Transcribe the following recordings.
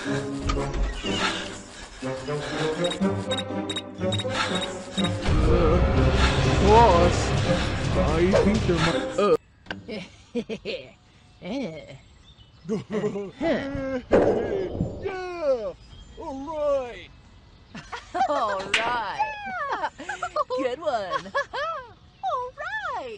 Boss, I think there might. Yeah! Alright! All right. Good one. All right.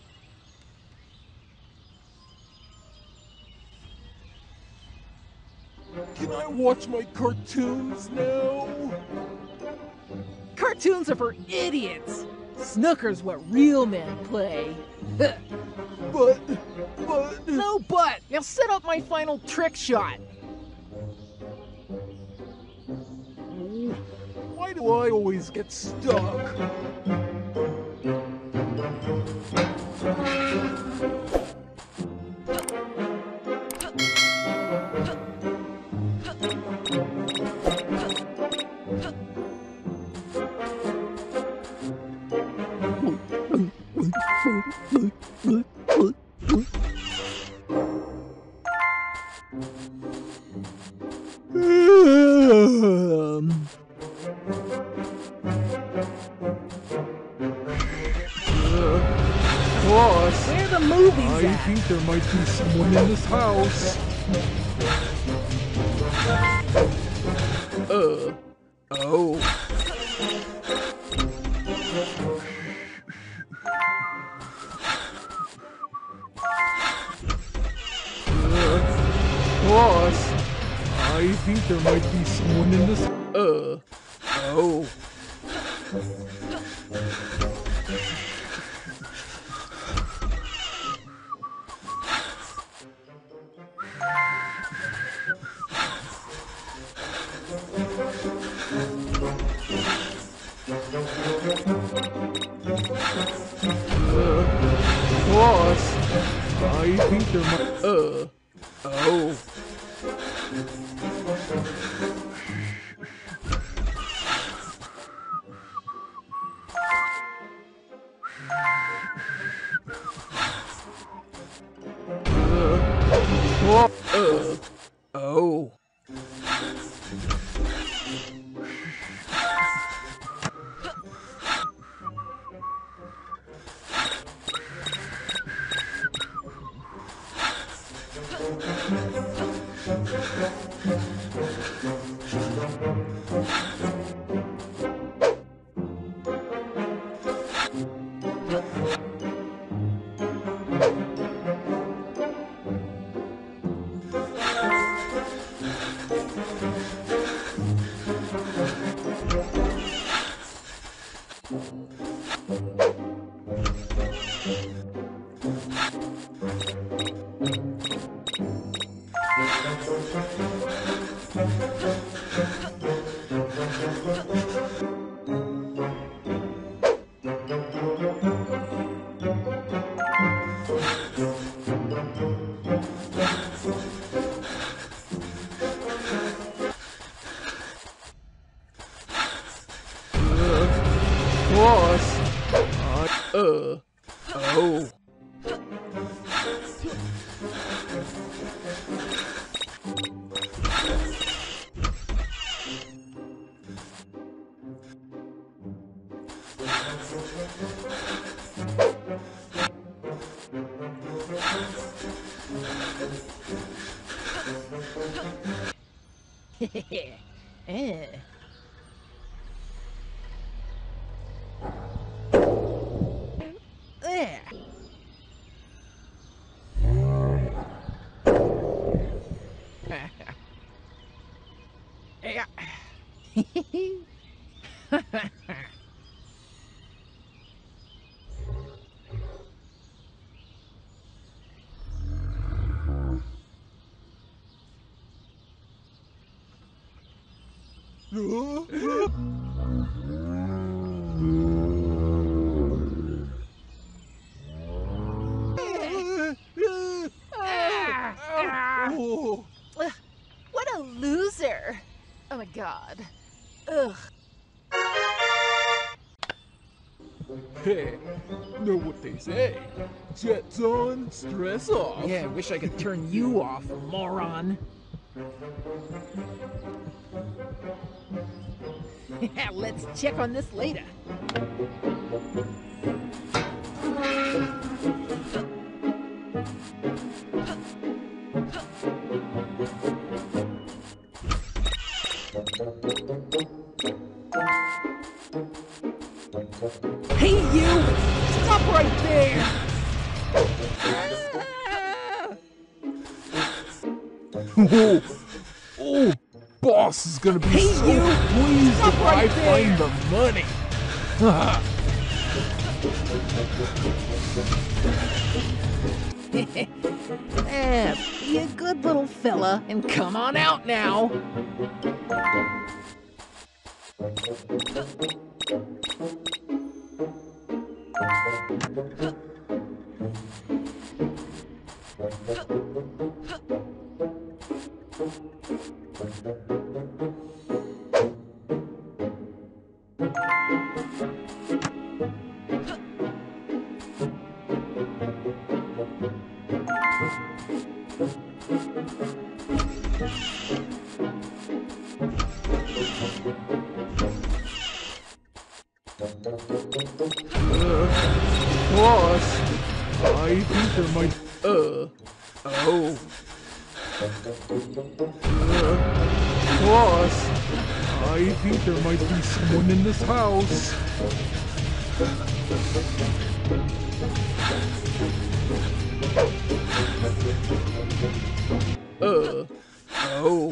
Can I watch my cartoons now? Cartoons are for idiots. Snooker's what real men play. But... No but. Now set up my final trick shot. Why do I always get stuck? Boss, Where are the movies I at? think there might be someone in this house. Oh. Boss, I think there might be someone in this. Oh. Boss, I think there might. Oh. Oh. Boss, oh. There. What a loser. Oh my god. Ugh. Hey, know what they say? Jets on, stress off. Yeah, I wish I could turn you off, moron. Let's check on this later. Hey, you! Stop right there! Oh, oh, boss is gonna be Hey, so you! pleased Stop if right I there! find the money. Be a good little fella and come on out now. Boss, I think there might. Oh. Boss, I think there might be someone in this house. Oh.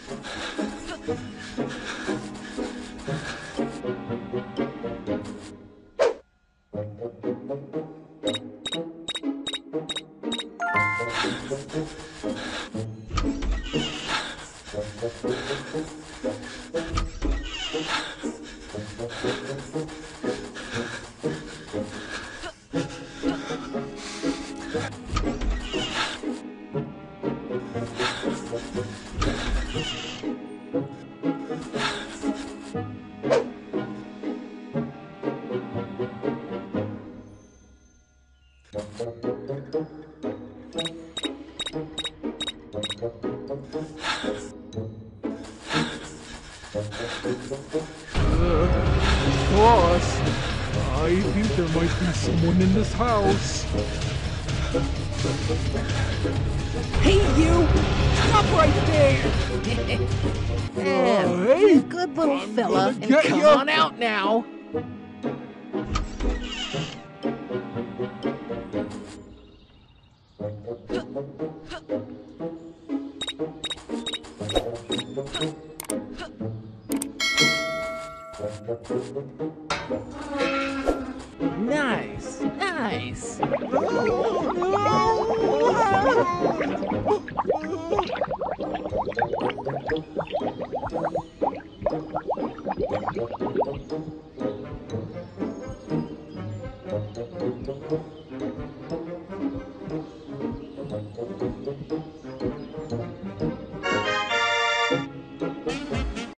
Boss, I think there might be someone in this house. Hey, you! Stop right there! Be Hey, a good little I'm fella gonna and get come ya. on out now. Nice, nice.